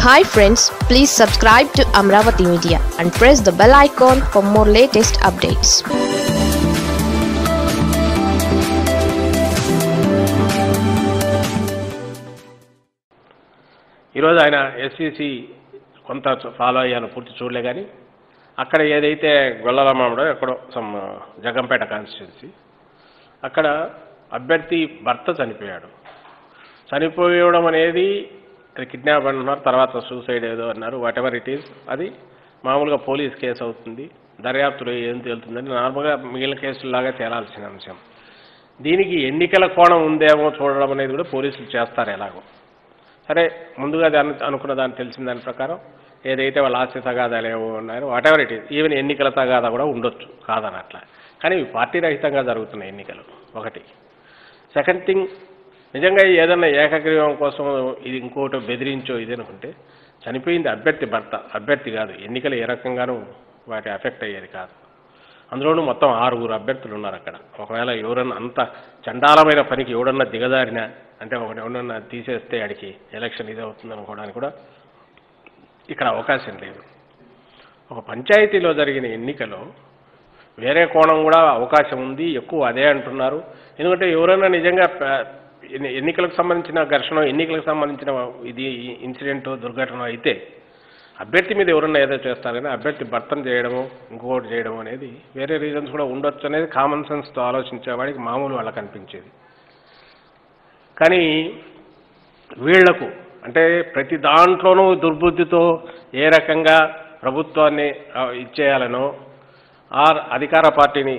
Hi friends, please subscribe to Amravati Media and press the bell icon for more latest updates. ఈరోజు ఆయన ఎస్సీసీ కొంత follow అయ్యాను, పూర్తి చూడలే. కానీ అక్కడ ఏదైతే గొల్లలమ్మడో ఎక్కడో సమ్ జగంపేట కాన్స్టిట్యున్సీ, అక్కడ అభ్యర్థి భర్త చనిపోయాడు. చనిపోయడం అనేది అది కిడ్నాప్ అంటున్నారు, తర్వాత సూసైడ్ ఏదో అన్నారు. వాట్ ఎవర్ ఇట్ ఈస్, అది మామూలుగా పోలీస్ కేసు అవుతుంది. దర్యాప్తులో ఏం తేలుతుందని నార్మల్గా మిగిలిన కేసుల్లాగా తేలాల్సిన అంశం. దీనికి ఎన్నికల కోణం ఉందేమో చూడడం అనేది కూడా పోలీసులు చేస్తారు ఎలాగో. సరే, ముందుగా దాన్ని అనుకున్న దాన్ని తెలిసిన దాని ప్రకారం ఏదైతే వాళ్ళ ఆస్తి తగాదాలు ఏమో ఉన్నాయో whatever it is, even ఎన్నికల తగాదా కూడా ఉండొచ్చు, కాదని అట్లా. కానీ ఇవి పార్టీ రహితంగా జరుగుతున్నాయి ఎన్నికలు ఒకటి. సెకండ్ థింగ్, నిజంగా ఏదన్నా ఏకగ్రీవం కోసం ఇది ఇంకోటి బెదిరించో ఇది అనుకుంటే చనిపోయింది అభ్యర్థి భర్త, అభ్యర్థి కాదు. ఎన్నికలు ఏ రకంగానూ వాటి ఎఫెక్ట్ అయ్యేది కాదు. అందులోనూ మొత్తం 6 అభ్యర్థులు ఉన్నారు అక్కడ. ఒకవేళ ఎవరన్నా అంత చండాలమైన పనికి ఎవడన్నా దిగజారినా, అంటే ఎవరన్నా తీసేస్తే ఆడికి ఎలక్షన్ ఇది అవుతుంది అనుకోవడానికి కూడా ఇక్కడ అవకాశం లేదు. ఒక పంచాయతీలో జరిగిన ఎన్నికలో వేరే కోణం కూడా అవకాశం ఉంది, ఎక్కువ అదే అంటున్నారు. ఎందుకంటే ఎవరైనా నిజంగా ఎన్నికలకు సంబంధించిన ఘర్షణ, ఎన్నికలకు సంబంధించిన ఇది ఇన్సిడెంట్, దుర్ఘటన అయితే అభ్యర్థి మీద ఎవరన్నా ఏదో చేస్తారు. కానీ అభ్యర్థి భర్తను చేయడము, ఇంకొకటి చేయడం అనేది వేరే రీజన్స్ కూడా ఉండొచ్చు అనేది కామన్ సెన్స్తో ఆలోచించేవాడికి మామూలు వాళ్ళకి అనిపించేది. కానీ వీళ్లకు అంటే ప్రతి దాంట్లోనూ దుర్బుద్ధితో ఏ రకంగా ప్రభుత్వాన్ని ఇచ్చేయాలనో, ఆర్ అధికార పార్టీని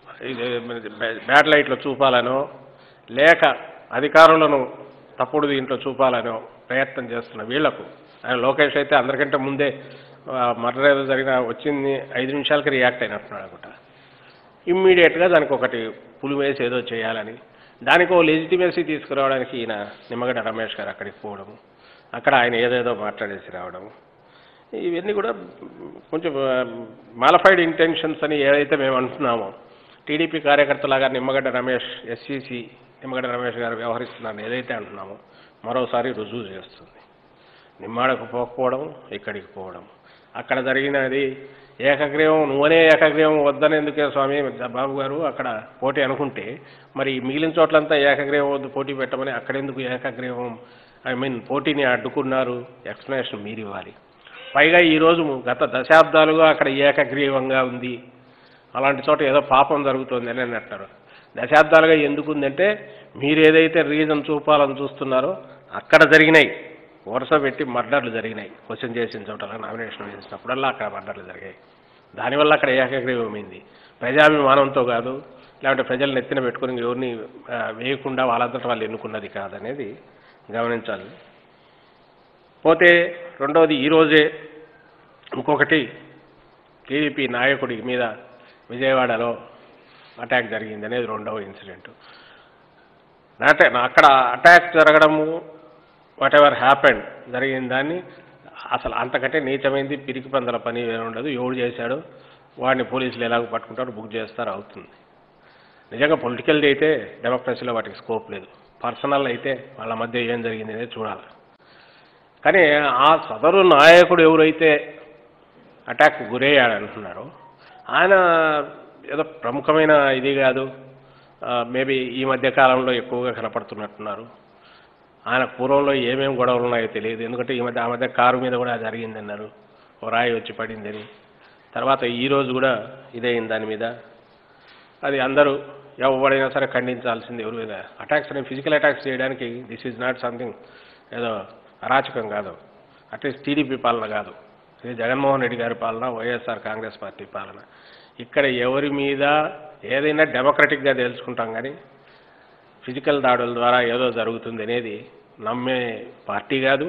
బ్యాడ్ లైట్లో చూపాలనో, లేక అధికారులను తప్పుడు దీంట్లో చూపాలనో ప్రయత్నం చేస్తున్న వీళ్లకు, ఆయన లోకేష్ అయితే అందరికంటే ముందే మర్డర్ ఏదో జరిగిన వచ్చింది 5 నిమిషాలకి రియాక్ట్ అయినట్టున్నాడు అనుకుంటా. ఇమ్మీడియట్గా దానికి ఒకటి పులివేసి ఏదో చేయాలని, దానికి ఓ లెజిటిమేసీ తీసుకురావడానికి ఈయన నిమ్మగడ్డ రమేష్ గారు అక్కడికి పోవడము, అక్కడ ఆయన ఏదేదో మాట్లాడేసి రావడము, ఇవన్నీ కూడా కొంచెం మాలిఫైడ్ ఇంటెన్షన్స్ అని ఏదైతే మేము అంటున్నామో, టీడీపీ కార్యకర్తలాగా నిమ్మగడ్డ రమేష్, ఎస్సీసీ నిమ్మగడ్డ రమేష్ గారు వ్యవహరిస్తున్నారని ఏదైతే అంటున్నామో మరోసారి రుజువు చేస్తుంది. నిమ్మాడకు పోకపోవడం, ఇక్కడికి పోవడం, అక్కడ జరిగినది ఏకగ్రీవం. నువ్వనే ఏకగ్రీవం వద్దని ఎందుకే స్వామి బాబు గారు అక్కడ పోటీ అనుకుంటే, మరి మిగిలిన చోట్లంతా ఏకగ్రీవం వద్దు పోటీ పెట్టమని అక్కడెందుకు ఏకగ్రీవం పోటీని అడ్డుకున్నారు? ఎక్స్ప్లెనేషన్ మీరు ఇవ్వాలి. పైగా ఈరోజు గత దశాబ్దాలుగా అక్కడ ఏకగ్రీవంగా ఉంది, అలాంటి చోట ఏదో పాపం జరుగుతుంది అని అంటారు. దశాబ్దాలుగా ఎందుకుందంటే మీరు ఏదైతే రీజన్ చూపాలని చూస్తున్నారో అక్కడ జరిగినాయి, వరుస పెట్టి మర్డర్లు జరిగినాయి. క్వశ్చన్ చేసిన చోట నామినేషన్ వేసినప్పుడల్లా అక్కడ మర్డర్లు జరిగాయి. దానివల్ల అక్కడ ఏకగ్రీవమైంది. ప్రజాభిమానంతో కాదు, లేకపోతే ప్రజలను ఎత్తిన పెట్టుకుని ఎవరిని వేయకుండా వాళ్ళంతటా వాళ్ళు ఎన్నుకున్నది కాదనేది గమనించాలి. పోతే రెండవది, ఈరోజే ఇంకొకటి టీడీపీ నాయకుడి మీద విజయవాడలో అటాక్ జరిగింది అనేది రెండవ ఇన్సిడెంట్. అక్కడ అటాక్ జరగడము, వాట్ ఎవర్ హ్యాపెండ్ జరిగిన దాన్ని అసలు అంతకంటే నీచమైంది పిరికి పందల పని ఏమి ఉండదు. ఎవడు చేశాడు వాడిని పోలీసులు ఎలాగో పట్టుకుంటారు, బుక్ చేస్తారు, అవుతుంది. నిజంగా పొలిటికల్ది అయితే డెమోక్రసీలో వాటికి స్కోప్ లేదు. పర్సనల్ అయితే వాళ్ళ మధ్య ఏం జరిగింది అనేది చూడాలి. కానీ ఆ సదరు నాయకుడు ఎవరైతే అటాక్ గురయ్యాడంటున్నారో ఆయన ఏదో ప్రముఖమైన ఇది కాదు, మేబీ ఈ మధ్య కాలంలో ఎక్కువగా కనపడుతున్నట్టున్నారు. ఆయన పూర్వంలో ఏమేమి గొడవలు ఉన్నాయో తెలియదు. ఎందుకంటే ఆ మధ్య కారు మీద కూడా జరిగిందన్నారు, ఓ రాయి వచ్చి పడిందని. తర్వాత ఈరోజు కూడా ఇదైంది దాని మీద. అది అందరూ ఎవరైనా సరే ఖండించాల్సింది. ఎవరి మీద అటాక్స్ అని, ఫిజికల్ అటాక్స్ చేయడానికి దిస్ ఈజ్ నాట్ సంథింగ్ ఏదో అరాచకం కాదు. అట్లీస్ట్ టీడీపీ పాలన కాదు, ఇది జగన్మోహన్ రెడ్డి గారి పాలన, వైఎస్ఆర్ కాంగ్రెస్ పార్టీ పాలన. ఇక్కడ ఎవరి మీద ఏదైనా డెమోక్రటిక్గా తెలుసుకుంటాం. కానీ ఫిజికల్ దాడుల ద్వారా ఏదో జరుగుతుంది అనేది నమ్మే పార్టీ కాదు,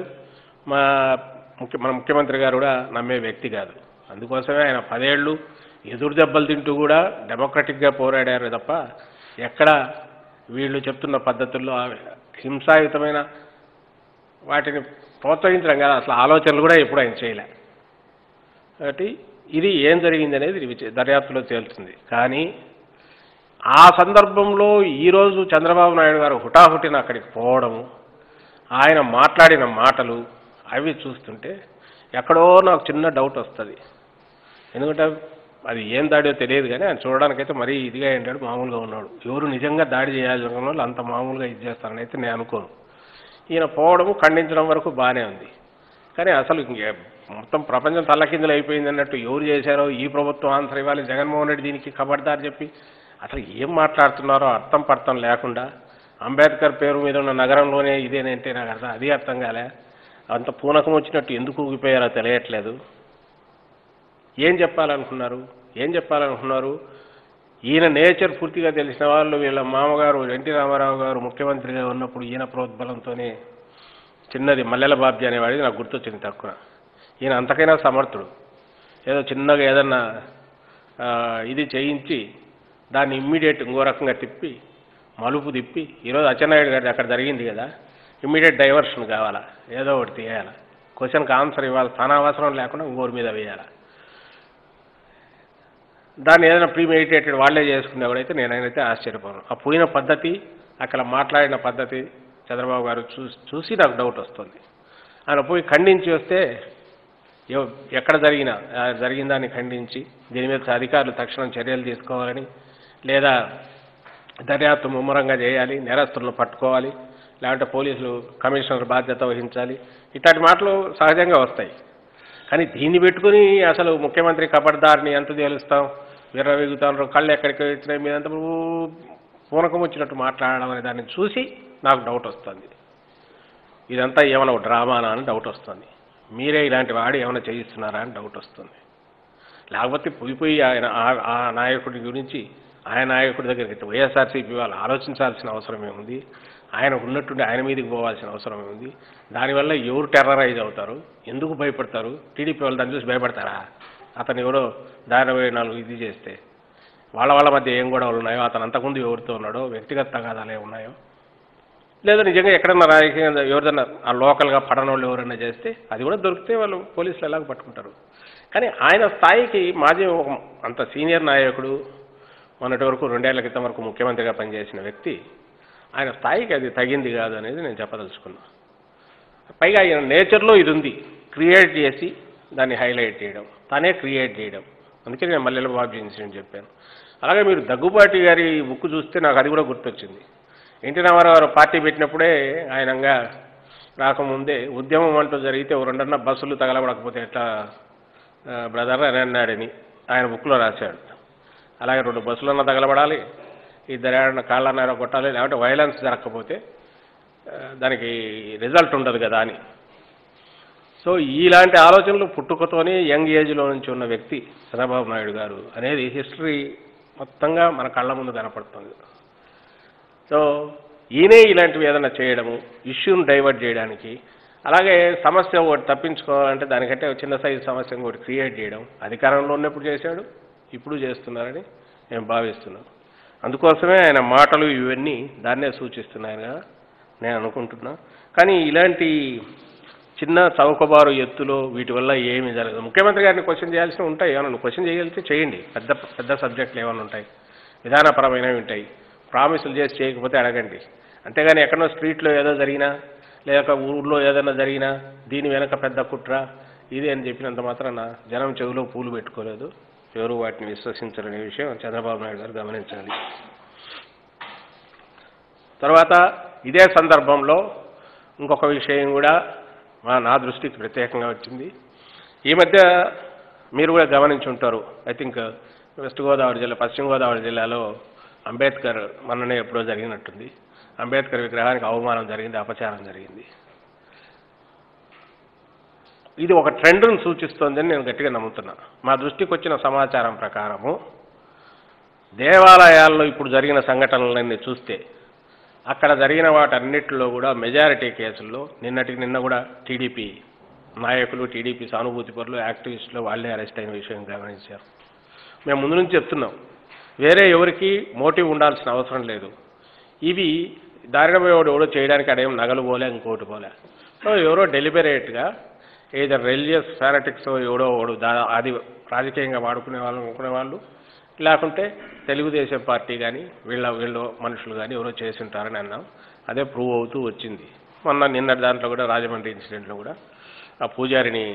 మన ముఖ్యమంత్రి గారు కూడా నమ్మే వ్యక్తి కాదు. అందుకోసమే ఆయన 10 ఏళ్ళు ఎదురు దెబ్బలు తింటూ కూడా డెమోక్రటిక్గా పోరాడారు తప్ప ఎక్కడ వీళ్ళు చెప్తున్న పద్ధతుల్లో హింసాయుతమైన వాటిని ప్రోత్సహించడం కాదు, అసలు ఆలోచనలు కూడా ఎప్పుడు ఆయన చేయలే. కాబట్టి ఇది ఏం జరిగింది అనేది దర్యాప్తులో తేలుతుంది. కానీ ఆ సందర్భంలో ఈరోజు చంద్రబాబు నాయుడు గారు హుటాహుటిన అక్కడికి పోవడము, ఆయన మాట్లాడిన మాటలు, అవి చూస్తుంటే ఎక్కడో నాకు చిన్న డౌట్ వస్తుంది. ఎందుకంటే అది ఏం దాడో తెలియదు కానీ ఆయన చూడడానికైతే మరీ ఇదిగా ఏంటాడు, మామూలుగా ఉన్నాడు. ఎవరు నిజంగా దాడి చేయాల్సిన వాళ్ళు అంత మామూలుగా ఇది చేస్తారని అయితే నేను అనుకోను. ఈయన పోవడము ఖండించడం వరకు బాగానే ఉంది. కానీ అసలు మొత్తం ప్రపంచం తల్లకిందులు అయిపోయింది అన్నట్టు ఎవరు చేశారో ఈ ప్రభుత్వం ఆన్సర్ ఇవ్వాలి, జగన్మోహన్ రెడ్డి దీనికి ఖబర్దార్ చెప్పి అసలు ఏం మాట్లాడుతున్నారో అర్థం పర్థం లేకుండా అంబేద్కర్ పేరు మీద ఉన్న నగరంలోనే ఇదేనంటే నాకు అది అర్థం కాలే. అంత పూనకం వచ్చినట్టు ఎందుకు ఊగిపోయారో తెలియట్లేదు. ఏం చెప్పాలనుకున్నారు? ఈయన నేచర్ పూర్తిగా తెలిసిన వాళ్ళు వీళ్ళ మామగారు ఎన్టీ రామారావు గారు ముఖ్యమంత్రిగా ఉన్నప్పుడు ఈయన ప్రోద్బలంతోనే చిన్నది మల్లెల బాబ్జీ అనేవాడిది నాకు గుర్తొచ్చింది తక్కువ. ఈయన అంతకైనా సమర్థుడు. ఏదో చిన్నగా ఏదన్నా ఇది చేయించి దాన్ని ఇమ్మీడియట్ ఇంకో రకంగా తిప్పి మలుపు తిప్పి ఈరోజు అచ్చెన్నాయుడు గారి అక్కడ జరిగింది కదా, ఇమ్మీడియట్ డైవర్షన్ కావాలా, ఏదో ఒకటి తీయాలా, క్వశ్చన్కి ఆన్సర్ ఇవ్వాలి, తన అవసరం లేకుండా ఇంకోరి మీద వేయాలా. దాన్ని ఏదైనా ప్రీమెడిటేటెడ్ వాళ్లే చేసుకునేవాడైతే నేనైతే ఆశ్చర్యపోను. ఆ పోయిన పద్ధతి, అక్కడ మాట్లాడిన పద్ధతి చంద్రబాబు గారు చూసి నాకు డౌట్ వస్తుంది. ఆయన పోయి ఖండించి వస్తే ఎక్కడ జరిగిన దాన్ని ఖండించి దీని మీద అధికారులు తక్షణం చర్యలు తీసుకోవాలని, లేదా దర్యాప్తు ముమ్మరంగా చేయాలి, నేరస్తులను పట్టుకోవాలి, లేదంటే పోలీసులు కమిషనర్ బాధ్యత వహించాలి, ఇట్లాంటి మాటలు సహజంగా వస్తాయి. కానీ దీన్ని పెట్టుకుని అసలు ముఖ్యమంత్రి ఖబర్దార్ని ఎంత తేలుస్తాం, విర్రవీగుతాను, కళ్ళు ఎక్కడికి వచ్చినాయి, మీదంతా పూనకం వచ్చినట్టు మాట్లాడడం అనే దాన్ని చూసి నాకు డౌట్ వస్తుంది. ఇదంతా ఏమైనా డ్రామానా అని డౌట్ వస్తుంది. మీరే ఇలాంటి వాడు ఏమైనా చేయిస్తున్నారా అని డౌట్ వస్తుంది. లేకపోతే పోయి ఆయన ఆ నాయకుడి గురించి ఆయన నాయకుడి దగ్గరికి వైఎస్ఆర్సీపీ వాళ్ళు ఆలోచించాల్సిన అవసరమే ఉంది. ఆయన ఉన్నట్టుండి ఆయన మీదకి పోవాల్సిన అవసరమే ఉంది. దానివల్ల ఎవరు టెర్రరైజ్ అవుతారు, ఎందుకు భయపడతారు? టీడీపీ వాళ్ళు దాన్ని చూసి భయపడతారా? అతను ఎవరో 24 ఇది చేస్తే వాళ్ళ మధ్య ఏం గొడవలు ఉన్నాయో, అతను అంతకుముందు ఎవరితో ఉన్నాడో, వ్యక్తిగత తగాదాలు ఉన్నాయో, లేదా నిజంగా ఎక్కడన్నా రాజకీయంగా ఎవరిదన్నా ఆ లోకల్గా పడనోళ్ళు ఎవరైనా చేస్తే అది కూడా దొరికితే వాళ్ళు పోలీసులు ఎలాగ పట్టుకుంటారు. కానీ ఆయన స్థాయికి మాజీ అంత సీనియర్ నాయకుడు, మొన్నటి వరకు 2 ఏళ్ల క్రితం వరకు ముఖ్యమంత్రిగా పనిచేసిన వ్యక్తి, ఆయన స్థాయికి అది తగింది కాదు అనేది నేను చెప్పదలుచుకున్నా. పైగా ఆయన నేచర్లో ఇది ఉంది, క్రియేట్ చేసి దాన్ని హైలైట్ చేయడం, తనే క్రియేట్ చేయడం. అందుకే నేను మల్లెల బాబ్జీ ఇన్సిడెంట్ చెప్పాను. అలాగే మీరు దగ్గుబాటి గారి బుక్ చూస్తే నాకు అది కూడా గుర్తొచ్చింది. ఎన్టీ రామారావు గారు పార్టీ పెట్టినప్పుడే ఆయనంగా రాకముందే ఉద్యమం అంటూ జరిగితే 2 బస్సులు తగలబడకపోతే ఎట్లా బ్రదర్ అని అన్నాడని ఆయన బుక్లో రాశాడు. అలాగే 2 బస్సులన్నా తగలబడాలి, 2 కాళ్ళన్నారో కొట్టాలి, లేకపోతే వైలెన్స్ జరగకపోతే దానికి రిజల్ట్ ఉండదు కదా అని. సో ఇలాంటి ఆలోచనలు పుట్టుకతోనే యంగ్ ఏజ్లో నుంచి ఉన్న వ్యక్తి చంద్రబాబు నాయుడు గారు అనేది హిస్టరీ మొత్తంగా మన కళ్ళ ముందు కనపడుతుంది. సో ఈయనే ఇలాంటివి ఏదైనా చేయడము, ఇష్యూని డైవర్ట్ చేయడానికి, అలాగే సమస్య ఒకటి తప్పించుకోవాలంటే దానికంటే చిన్న సైజు సమస్య ఒకటి క్రియేట్ చేయడం, అధికారంలో ఉన్నప్పుడు చేశాడు, ఇప్పుడు చేస్తున్నారని నేను భావిస్తున్నాను. అందుకోసమే ఆయన మాటలు ఇవన్నీ దాన్నే సూచిస్తున్నాయని నేను అనుకుంటున్నా. కానీ ఇలాంటి చిన్న చౌకబారు ఎత్తులో వీటి వల్ల ఏమీ జరగదు. ముఖ్యమంత్రి గారిని క్వశ్చన్ చేయాల్సి ఉంటాయి, ఏమన్నా క్వశ్చన్ చేయగలిగితే చేయండి. పెద్ద సబ్జెక్టులు ఏమైనా ఉంటాయి, విధానపరమైనవి ఉంటాయి, ప్రామిసులు చేసి చేయకపోతే అడగండి. అంతేగాని ఎక్కడో స్ట్రీట్లో ఏదో జరిగినా, లేక ఊళ్ళో ఏదైనా జరిగినా దీని వెనక పెద్ద కుట్ర ఇది అని చెప్పినంత మాత్రాన జనం చెవిలో పూలు పెట్టుకోలేదు, ఎవరు వాటిని విశ్వసించాలనే విషయం చంద్రబాబు నాయుడు గారు గమనించాలి. తర్వాత ఇదే సందర్భంలో ఇంకొక విషయం కూడా నా దృష్టికి ప్రత్యేకంగా వచ్చింది. ఈ మధ్య మీరు కూడా గమనించి ఉంటారు, ఐ థింక్ పశ్చిమ గోదావరి జిల్లాలో అంబేద్కర్ మొన్ననే ఎప్పుడో జరిగినట్టుంది, అంబేద్కర్ విగ్రహానికి అవమానం జరిగింది, అపచారం జరిగింది. ఇది ఒక ట్రెండ్ను సూచిస్తోందని నేను గట్టిగా నమ్ముతున్నా. మా దృష్టికి వచ్చిన సమాచారం ప్రకారము దేవాలయాల్లో ఇప్పుడు జరిగిన సంఘటనలన్నీ చూస్తే అక్కడ జరిగిన వాటన్నిటిలో కూడా మెజారిటీ కేసుల్లో నిన్న కూడా టీడీపీ నాయకులు, టీడీపీ సానుభూతిపరులు, యాక్టివిస్టులు వాళ్ళే అరెస్ట్ అయిన విషయం గమనించారు. మేము ముందు నుంచి చెప్తున్నాం, వేరే ఎవరికి మోటివ్ ఉండాల్సిన అవసరం లేదు. ఇవి దారినపోయేవాడు ఎవడో చేయడానికి అడేం నగలు పోలే, ఇంకోటి పోలే. సో ఎవరో డెలిబరేట్గా ఏదో రిలీజియస్ ఫానటిక్స్ ఎవడో అది రాజకీయంగా వాడుకునే వాళ్ళు లేకుంటే తెలుగుదేశం పార్టీ కానీ వీళ్ళ మనుషులు కానీ ఎవరో చేసి ఉంటారని అన్నాం. అదే ప్రూవ్ అవుతూ వచ్చింది. నిన్న దాంట్లో కూడా రాజమండ్రి ఇన్సిడెంట్లో కూడా ఆ పూజారిని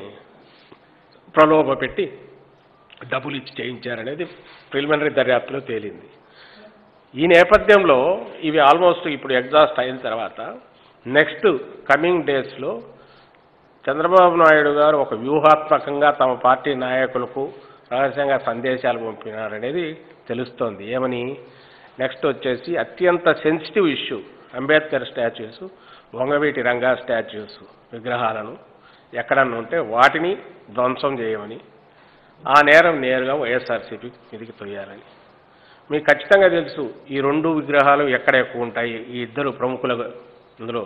ప్రలోభ పెట్టి డబ్బులు ఇచ్చి చేయించారనేది ప్రిలిమినరీ దర్యాప్తులో తేలింది. ఈ నేపథ్యంలో ఇవి ఆల్మోస్ట్ ఇప్పుడు ఎగ్జాస్ట్ అయిన తర్వాత నెక్స్ట్ కమింగ్ డేస్లో చంద్రబాబు నాయుడు గారు ఒక వ్యూహాత్మకంగా తమ పార్టీ నాయకులకు రహస్యంగా సందేశాలు పంపినారనేది తెలుస్తోంది. ఏమని, నెక్స్ట్ వచ్చేసి అత్యంత sensitive issue Ambedkar statues, Vangaveeti Ranga statues విగ్రహాలను ఎక్కడన్నా ఉంటే వాటిని ధ్వంసం చేయమని, ఆ నేరం నేరుగా వైఎస్ఆర్సీపీ మీదికి తొయ్యాలని. మీకు ఖచ్చితంగా తెలుసు ఈ రెండు విగ్రహాలు ఎక్కడ ఎక్కువ ఉంటాయి. ఈ ఇద్దరు ప్రముఖుల ఇందులో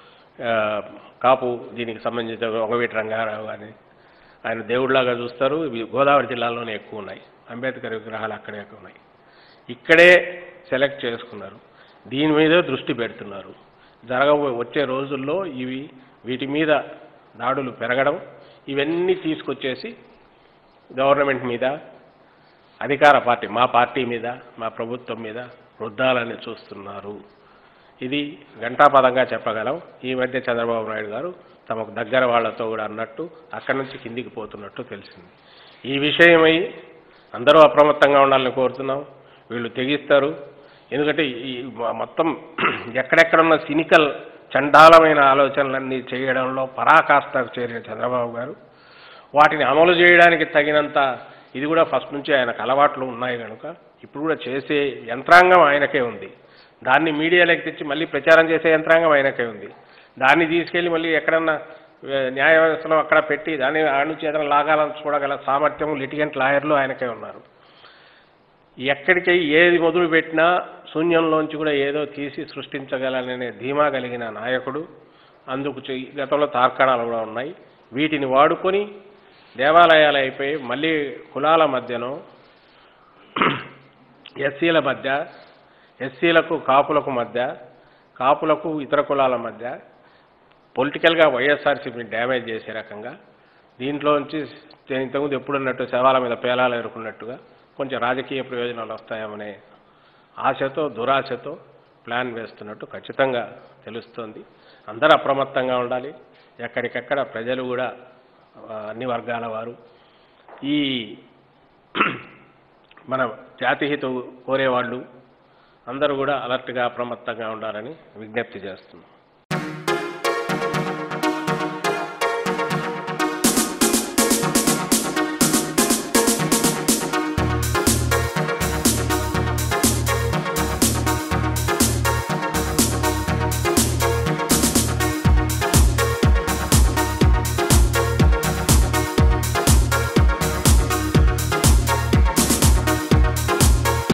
కాపు దీనికి సంబంధించిన వంగవీటి రంగారావు గారిని ఆయన దేవుడిలాగా చూస్తారు. ఇవి గోదావరి జిల్లాలోనే ఎక్కువ ఉన్నాయి. అంబేద్కర్ విగ్రహాలు అక్కడే ఎక్కువ ఉన్నాయి. ఇక్కడే సెలెక్ట్ చేసుకున్నారు. దీని మీద దృష్టి పెడుతున్నారు. వచ్చే రోజుల్లో వీటి మీద దాడులు పెరగడం, ఇవన్నీ తీసుకొచ్చేసి గవర్నమెంట్ మీద, అధికార పార్టీ మా పార్టీ మీద, మా ప్రభుత్వం మీద రుద్దాలని చూస్తున్నారు. ఇది ఘంటాపదంగా చెప్పగలం. ఈ మధ్య చంద్రబాబు నాయుడు గారు తమకు దగ్గర వాళ్లతో కూడా అన్నట్టు అక్కడి నుంచి కిందికి పోతున్నట్టు తెలిసింది. ఈ విషయమై అందరూ అప్రమత్తంగా ఉండాలని కోరుతున్నాం. వీళ్ళు తెగిస్తారు. ఎందుకంటే ఈ మొత్తం ఎక్కడెక్కడున్న సినికల్ చండాలమైన ఆలోచనలన్నీ చేయడంలో పరాకాష్ఠకు చేరిన చంద్రబాబు గారు వాటిని అమలు చేయడానికి తగినంత ఇది కూడా ఫస్ట్ నుంచి ఆయనకు అలవాట్లు ఉన్నాయి కనుక ఇప్పుడు కూడా చేసే యంత్రాంగం ఆయనకే ఉంది. దాన్ని మీడియాలోకి తెచ్చి మళ్ళీ ప్రచారం చేసే యంత్రాంగం ఆయనకే ఉంది. దాన్ని తీసుకెళ్ళి మళ్ళీ ఎక్కడన్నా న్యాయ వ్యవస్థలో అక్కడ పెట్టి దాన్ని ఆడ నుంచి ఏదైనా లాగాలని చూడగల సామర్థ్యం లిటిగెంట్ లాయర్లు ఆయనకే ఉన్నారు. ఎక్కడికి ఏది మొదలు పెట్టినా శూన్యంలోంచి కూడా ఏదో తీసి సృష్టించగలననే ధీమా కలిగిన నాయకుడు. అందుకు గతంలో తార్కాణాలు కూడా ఉన్నాయి. వీటిని వాడుకొని దేవాలయాలు అయిపోయి మళ్ళీ కులాల మధ్యనో, ఎస్సీల మధ్య, ఎస్సీలకు కాపులకు మధ్య, కాపులకు ఇతర కులాల మధ్య పొలిటికల్గా వైఎస్ఆర్సీపీని డ్యామేజ్ చేసే రకంగా దీంట్లోంచి ఇంతకుముందు ఎప్పుడున్నట్టు శవాల మీద పేలాలు ఎరుకున్నట్టుగా కొంచెం రాజకీయ ప్రయోజనాలు వస్తాయనే ఆశతో, దురాశతో ప్లాన్ వేస్తున్నట్టు ఖచ్చితంగా తెలుస్తోంది. అందరూ అప్రమత్తంగా ఉండాలి. ఎక్కడికెక్కడ ప్రజలు కూడా అన్ని వర్గాల వారు ఈ మన జాతిహిత కోరేవాళ్ళు అందరూ కూడా అలర్ట్గా అప్రమత్తంగా ఉండాలని విజ్ఞప్తి చేస్తున్నాం.